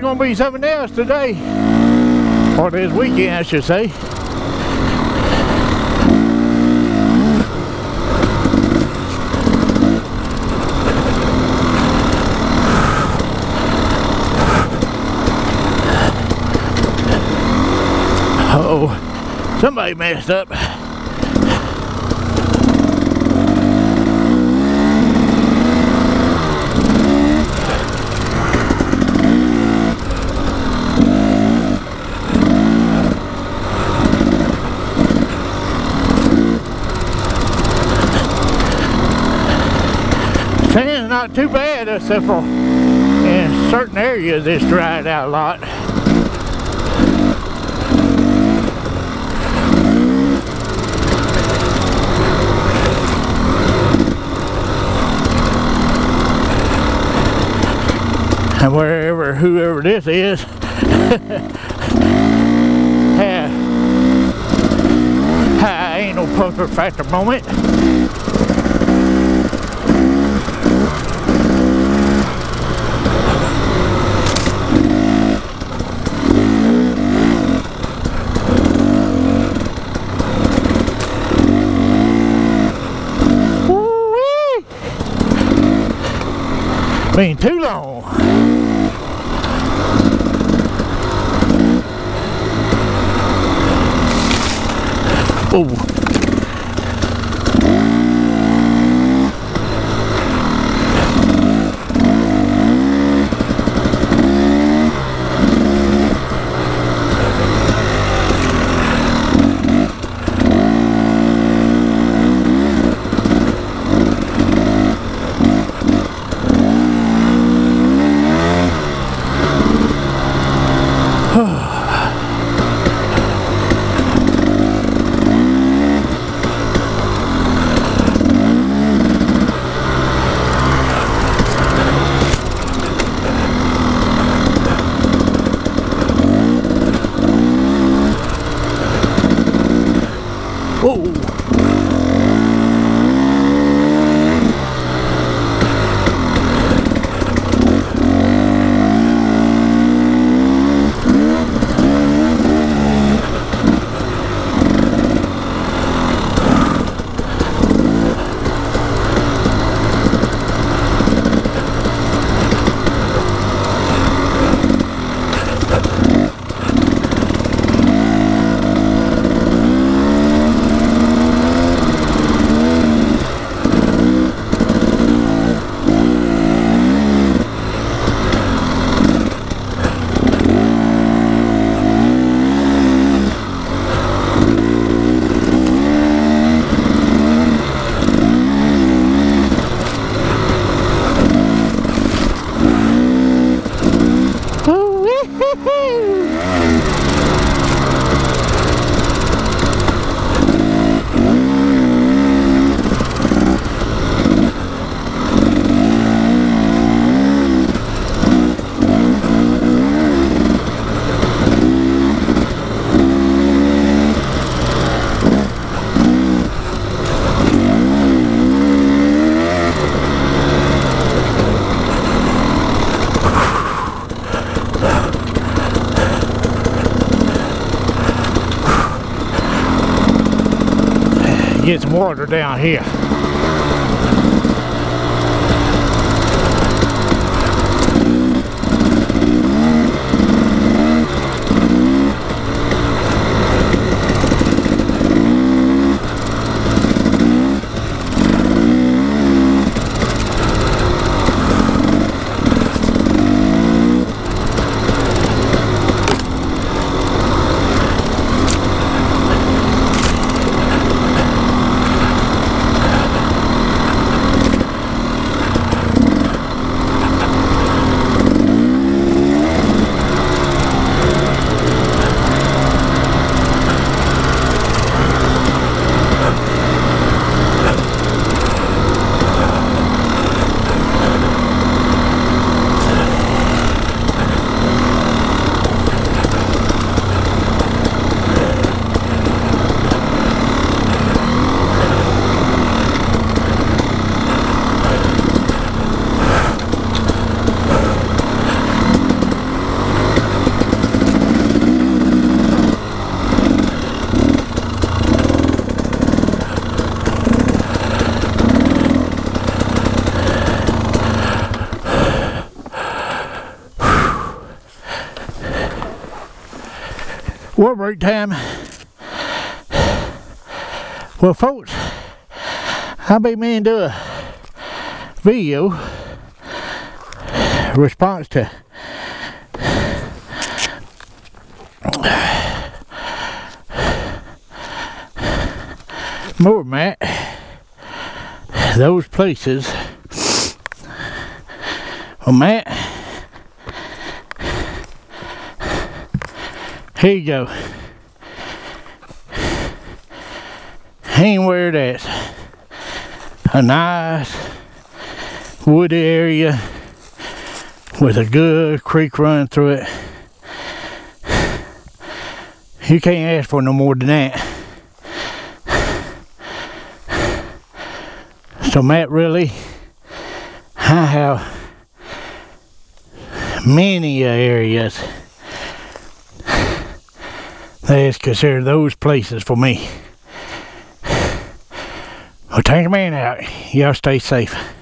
gonna be something else today. Or this weekend, I should say. Uh-oh, somebody messed up. Sand's not too bad, except for in certain areas it's dried out a lot. And whoever this is, ain't no perfect at the moment. Been too long. Oh. Get some water down here. Well, break time. Well, folks, I'll be meaning to do a video response to more Matt, those places. Well, Matt, here you go. Anywhere that's a nice woody area with a good creek running through it, you can't ask for no more than that. So Matt, really, I have many areas that is considered those places for me. Well, take a man out. Y'all stay safe.